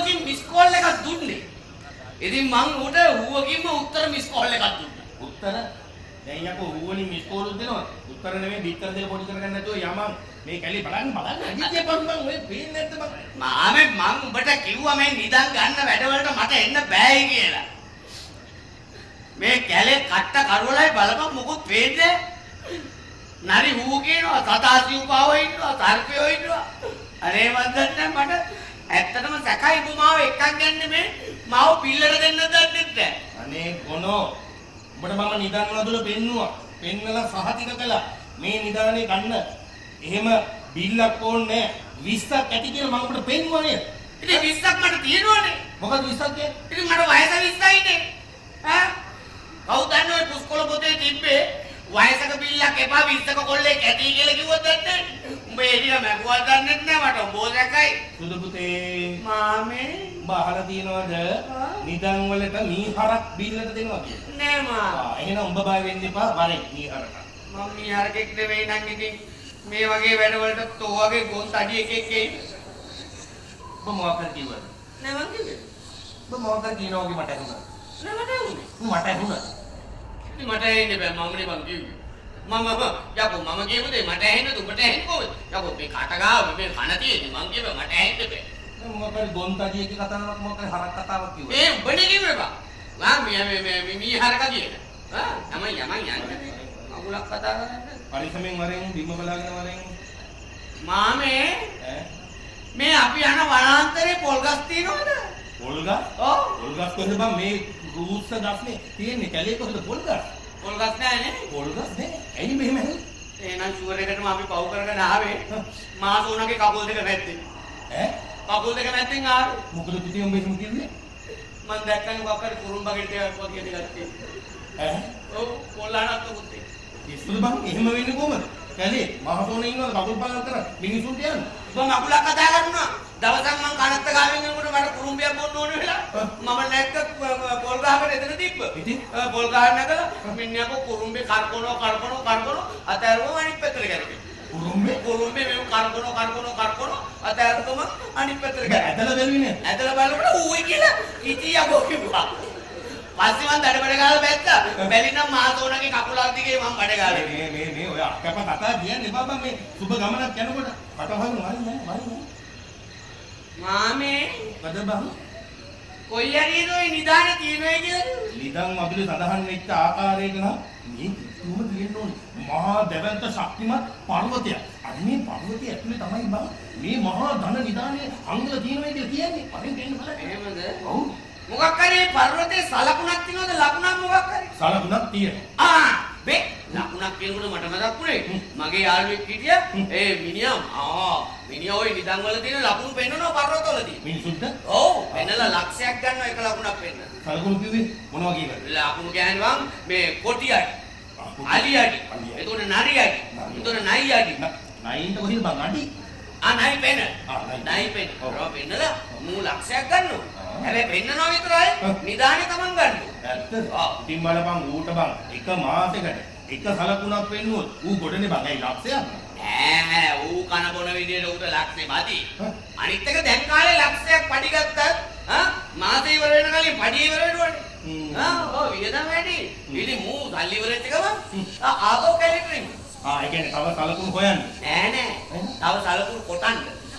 හුවකින් miss call එකක් දුන්නේ. ඉතින් මං උඩ හුවකින්ම උත්තර මිස් කෝල් එකක් දුන්නා. උත්තර දැන් යකෝ හුවනි මිස් කෝල් දෙනවා. උත්තර නෙමෙයි බිත්තර දෙක පොඩි කරගන්න නැතුව යමන් මේ කැලේ බලන්න අදිත්‍ය මං ඔය පේන්නේ නැද්ද මං? මාමේ මං උඹට කිව්වා මේ නිදන් ගන්න වැඩවලට මට එන්න බෑයි කියලා. මේ කැලේ කට්ට කරවලයි බලපන් මොකුත් පේන්නේ. නරි හූ කියනවා සතාසියුපාව ඉන්නවා සර්පයෝ ඉන්නවා. අනේ මන්දන්න මට ඇත්තටම සැකයි උඹමාව එකක් ගන්න මේ මාව පිල්ලට දෙන්න දන්නේ නැහැ. අනේ ගොනෝ උඹට මම නිදන් වලදුල පෙන්නුවා. පෙන්නලා සහතික කළා. මේ නිදානේ ගන්න එහෙම බිල්ලක් ඕනේ 20ක් ඇති කියලා මම උඹට පෙන්නුවා නේද? ඉතින් 20ක් මට තියෙනවනේ. මොකද 20ක් කියන්නේ? ඉතින් මට වයස 20යි නේ. ඈ කවුද දන්නේ ඔය පුස්කොළ පොතේ තිබ්බේ වයසක බිල්ලක් එපා 20ක කොල්ලෙක් ඇති කියලා කිව්වද නැද්ද? උඹ ඒ ටික මැකුවා දන්නේ නැහැ මට උඹෝ දැකයි. සුදු පුතේ මාමේ උඹ අහලා තියනවද නිදන් වලට මීහරක් බිල්ලට දෙනවා කියලා? නෑ මා. එහෙනම් උඹ බය වෙන්න එපා වරේ මීහරක. මම මීහරකෙක් නෙවෙයි නම් ඉතින් මේ වගේ වැඩවලට තෝ වගේ ගොන් තඩි එකෙක් එයි. උඹ මොකක්ද කිව්වද? නෑ මං කිව්වේ. උඹ මොකක්ද කියනවා වගේ මට ඇහුණා. නෑ මට ඇහුනේ. මට ඇහුණා. ඉතින් මට ඇහෙන්නේ බෑ මමනේ මං කිව්වේ. මම යකෝ මම කියපු දේ මට ඇහෙන්නේ උඹට ඇහෙන්නේ කොහොමද? යකෝ මේ කට ගාව මේ කන තියෙන්නේ මං කියපුවා මට ඇහෙන්නේ බෑ. මොකක්ද ගොන්තඩි එකේ කතාවක් මොකක්ද හරක් කතාවක් කිව්වා. ඒ උඹනේ කිව්වේ බා. මම මේ මීහරක කියන. යමන් යන්නේ. අගුලක් කතා කරන්නේ. පරිස්සමෙන් වරෙන් බිම බලාගෙන වරෙන්. මාමේ මේ අපි යන වනාන්තරේ පොල් ගස් තියෙනවද? පොල් ගස්? ඔව්. පොල් ගස් කොහෙද බං මේ රූස්ස ගස්නේ තියෙන්නේ කැලේ කොහෙද පොල් ගස්? පොල් ගස් නෑනේ. පොල් ගස් නෑ. ඇයි මෙහෙම හැදෙන්නේ? එහෙනම් ෂුවර් එකටම අපි පව් කරගෙන ආවේ. මාසෝනගේ කකුල් දෙක නැත්තේ. ඈ? කකුල් දෙක නැත්නම් ආවේ. මොකද පිටින් උඹ එහෙම කිව්වේ? මං දැක්කම මොකක්ද කුරුම්බගෙට ටිකක් වගේ ගත්තේ. ඈ? ඔව් කොල්ලානත් උත්තේ. ඉස්සුද බං එහෙම වෙන්නේ කොහමද? කැලේ මහසෝනේ ඉන්නවද කකුල් පාගල් කර මිනිසුන්ට යන්න? මම අකුලක් කතා කරනවා. දවසක් මං කනත්ත ගාවෙන් යනකොට මට කුරුම්බියක් බොන්න ඕන වෙලා මම නැක්ක පොල් ගහකට එතන තිබ්බ. ඉතින් පොල් ගහ නැගලා මිනිහා කුරුම්බේ කරකවනවා අතෑරුවම අනිත් පැත්තට කරගෙන. කුරුම්බේ මේ කරකවනවා අතෑරුවම අනිත් පැත්තට කරගෙන. ඇදලා බැලුවේ නේද? ඇදලා බලනකොට ඌයි කියලා ඉතියකෝ කිව්වා. පස්සේ මං දඩබඩ ගාලා බැත්තා. බැලිනම් මාතෝනගේ කකුලක් දිගේ මං බඩ ගාලා. මේ ඔය අක්කප කතා කියන්නේ බබා මේ සුබ ගමනක් යනකොට කටවහගෙන වරින්නේ. මාමේ මොකද බං? කොයි හරියද ඔය නිදාන තියෙනවා කියලා? නිදන් අපිට සඳහන් වෙච්ච ආකාරයක නම් මේ කිතුම තියෙන්න ඕනේ. මහා දෙවන්ත ශක්තිමත් පර්වතයක්. අන්න මේ පර්වතය ඇතුලේ තමයි බං මේ මහා ධන නිදානේ අංගල තියෙනවා කියලා කියන්නේ. පරින් දෙන්න බලන්න. එහෙමද? ඔව්. මොකක් හරි පර්වතේ සලකුණක් තියෙනවද ලකුණක් මොකක් හරි? සලකුණක් තියෙනවා. බේ ලකුණක් කියනකොට මට මතක් වුණේ මගේ යාළුවෙක් හිටියා ඒ මිනිහා ওই නිදන් වල තියෙන ලකුණු පෙන්නනවා පර්වතවලදී. මිනිසුන්ට? ඔව් පෙන්නලා ලක්ෂයක් ගන්නවා එක ලකුණක් පෙන්න. සලකුණු කිව්වේ මොනවා කියලාද? ලකුණු ගෑනුවන් මේ කොටියයි අලියයි එතකොට නරියයි එතකොට නයියයි නයින්ට කොහෙද බං අඩි? නයි පෙන්න. නයි පෙන්න. ඔරෝ පෙන්නලා මූ ලක්ෂයක් ගන්නවා. හැබැයි පෙන්නනවා විතරයි නිදානේ තමන් ගන්න. ඇත්තද? ඉතින් බලපන් ඌට බං එක මාසෙකට එක සලකුණක් පෙන්නුවොත් ඌ ගොඩනේ බං. ඇයි ලක්ෂයක්? නෑ ඌ කන බොන විදියට ඌට ලක්ෂේ මදි. අනිත් එක දැන් කාලේ ලක්ෂයක් පඩි ගත්තත් මාසෙ ඉවර වෙන කලින් පඩි ඉවර වෙනවනේ. ඔව් වියදම් වැඩි. ඉතින් මූ සල්ලි ඉවර වෙච්ච ගමන් ආපහු කැලේට එන්න. ඒ කියන්නේ තව සලකුණු හොයන්නේ. නෑ තව සලකුණු කොටන්න.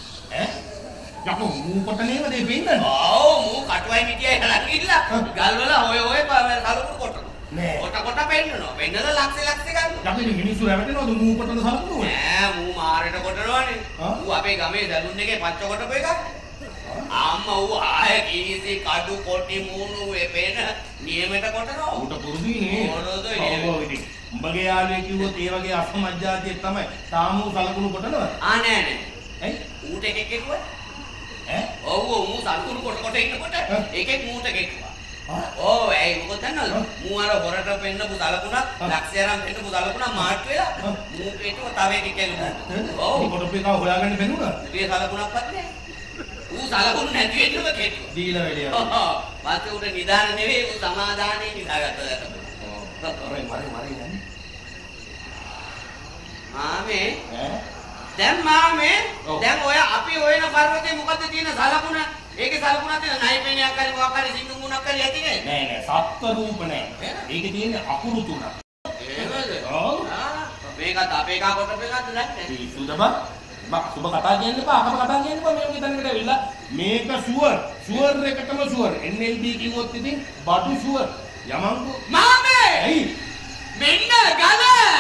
යකෝ මූ කොටනේම දෙ වෙන්නද? ඔව් මූ කටුවයි මිටියයි හලන් ගිහිල්ලා ගල්වල හොය සලකුණු කොටනවා. නෑ. කොට පෙන්නනවා. පෙන්නලා ලක්ෂ ගන්නවා. යකෝ මිනිස්සු රැවටෙනවද මූ කොටන සලකුණු? නෑ මූ මාරේට කොටනවනේ. ඌ අපේ ගමේ දරුන් එකේ පච්ච කොටපු එකක්. අම්මා ඌ ආයේ කීසි කඩු කොටි මූණු වෙපෙන නියමෙට කොටනවා. ඌට පුරුදුයි නේ. මොනවද ඔව් ඉතින්. උඹගේ යාළුවෙක් කිව්වොත් ඒ වගේ අසමජ්ජාතිය තමයි. තාමු සලකුණු කොටනවද? නෑ. ඇයි? ඌට එකෙක් කෙරුවා. ඔව් මූ සලකුණු කොට ඉන්නකොට එකෙක් මූට කෙරුවා. ඔව් ඇයි මොකද දන්නවද? මූ අර හොරට පෙන්නපු සලකුණක් ලක්ෂයරම් පෙන්නපු සලකුණක් මාට් වෙලා මූ කෙටුව තව එකෙක් කෙරුවා. ඔව් කොටපු එක හොයාගන්න බැනුණා. මේ සලකුණක්වත් නෑ. ඌ සලකුණු නැති වෙන්නම කෙටුවා. දීලා වැඩිය. පස්සේ උට නිදාන නෙවෙයි ඌ සමාදානේ නිදාගත්තා. මරේ යන්නේ. මාමේ දැන් මාමේ දැන් ඔය අපි හොයන පර්වතේ මොකද්ද තියෙන සලකුණ? ඒකේ සලකුණක් තියෙන නයිපේනියක් හරි මොකක් හරි සිංගු මුණක් හරි ඇති නේ. නෑ සත්ත්ව රූප නෑ. ඒකේ තියෙන්නේ අකුරු තුනක්. එහෙමද? ඔව්. මේකත් අපේ එකා කොට මේකත් නැත්නේ. පිස්සුද බං? සුබ කතා කියන්න එපා, අපව කතා කියන්න එපා. මේ උගෙතනකට ඇවිල්ලා මේක ෂුවර් එකටම ෂුවර්. NLB කිව්වොත් ඉතින් බඩු ෂුවර්. යමන්කෝ. මාමේ! ඇයි? මෙන්න ගල!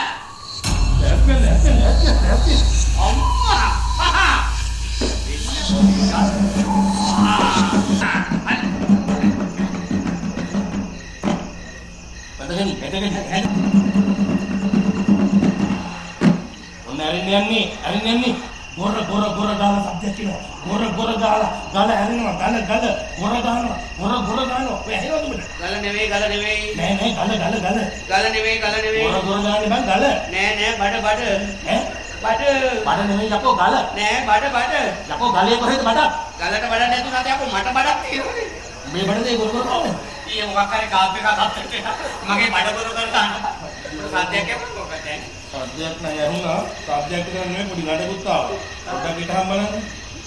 ඇස්කල්. අම්මා! හහා! මෙන්න ඔන්න අරින්න යන්නේ. ගොර ගාලා සබ්ජෙක්ට් කියනවා. ගොර ගාලා ගල ඇරෙනවා. ගල ගොර ගානවා. ඔය ඇහෙනවද උඹට? ගල නෙවෙයි. නෑ ගල. ගල නෙවෙයි. ගොර ගානේ බං ගල. නෑ බඩ. ඈ? බඩ නෙවෙයි යකෝ ගල. නෑ බඩ. යකෝ ගලේ කොහෙද බඩක්? ගලට බඩ නැතුණාට යකෝ මට බඩක් තියෙනවනේ. මේ බඩේ ගොර කවුද? ඊයේ මොකක් හරි කාප් එකක් අත්තට මගේ බඩ ගොර කරලා සාධ්‍යයක් යපුවා මොකද? සබ්ජෙක්ට් නෑ යහුණා. සබ්ජෙක්ට් එක නෙවෙයි පොඩි නඩකුත් ආවා. පොඩ්ඩක් හිටහම් බලන්න.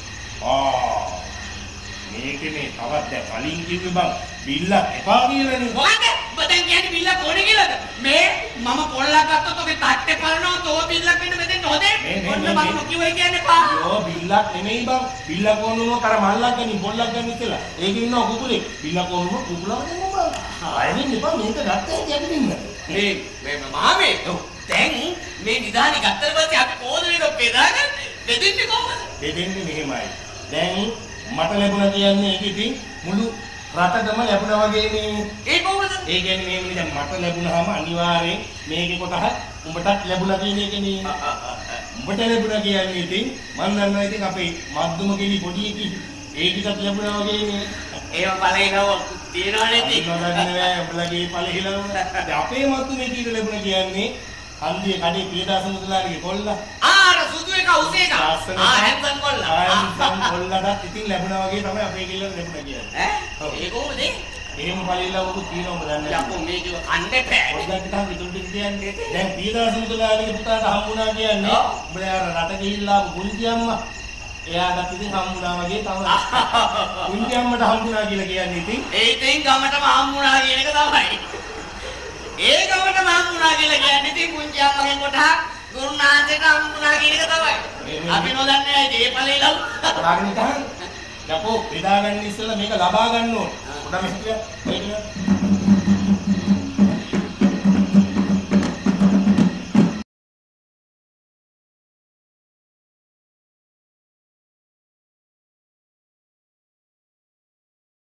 මේකේ මේ තවත් දැන් කලින් කිව්වේ බං බිල්ලක් එපා කියලානේ. මොකද? ඔබ දැන් කියන්නේ බිල්ලක් ඕනේ කියලාද? මේ මම පොල්ලක් ගත්තොත් ඔගේ තට්ටේ පලනවා තෝ බිල්ලක් වෙන්න මෙතෙන් හොදේ. ඔන්න මම නොකියුවේ කියන්නේ පා. යෝ බිල්ලක් නෙමෙයි බං. බිල්ලක් ඕනම කර මල්ලක් ගනි පොල්ලක් ගනි කියලා. ඒකේ ඉන්න කුකුලේ. බිල්ලක් ඕනම කුකුලව දෙන්න බං. ආයෙත් එපා මේක ගත්තා යටි දෙන්න. මේ මාමේ දැන් මේ නිදානි ගත්තට පස්සේ අපි කොහොමද මේක බෙදාගන්නේ? බෙදින්නේ කොහොමද? බෙදෙන්නේ මෙහෙමයි. දැන් මට ලැබුණා කියන්නේ ඒක ඉතින් මුළු රටකම ලැබුණා වගේ මේ. ඒ කොහොමද? ඒ කියන්නේ මේ දැන් මට ලැබුණාම අනිවාර්යෙන් මේකේ කොටහක් උඹටත් ලැබුණා කියන එකනේ. උඹට ලැබුණා කියන්නේ ඉතින් මම දන්නවා ඉතින් අපේ මද්දුම කෙලි පොඩි එකි ඒකිටත් ලැබුණා වගේ මේ. ඒව බලේනව තියනවනේ ඉතින්. මොනවද නෑ උඹලගේ පළහිලම. දැන් අපේ මද්දුමේ කීට ලැබුණා කියන්නේ හන්දියේ කඩේ පියදාස මුදලාගේ කොල්ලා. අර සුදු එක උසේ එක. හැන්සන් කොල්ලා. හැන්සන් කොල්ලාට ඉතින් ලැබුණා වගේ තමයි අපේ කිල්ලට ලැබුණා කියන්නේ. ඈ? ඒ කොහොමද? එහෙම පළහිලා වුණු තියෙනවද දන්නේ නැහැ. යකෝ මේක කන්නේ බෑ. පොඩ්ඩක් හිටන් විදුලිට කියන්නේ. දැන් පියදාස මුදලාගේ පුතාට හම්බුණා කියන්නේ උඹලා අර රට ගිහිල්ලා පුංචි අම්මා එයාට ඉතින් හම්බුණා වගේ තමයි. පුංචි අම්මට හම්බුණා කියලා කියන්නේ ඉතින් ඒ ඉතින් ගමටම හම්බුණා කියන එක තමයි. ඒ ගමටම හම්බුණා කියලා කියන්නේ ඉතින් පුංචි අම්මගෙන් කොටහක් ගුරුනාන්සේට හම්බුණා කියන එක තමයි. අපි නොදන්නේ ඇයි මේ ඵලේ ලව්. කරාගෙන ඉතින් යකෝ බෙදා ගන්න ඉස්සෙල්ලා මේක ලබා ගන්න ඕනේ. පොඩ්ඩක් මෙහෙම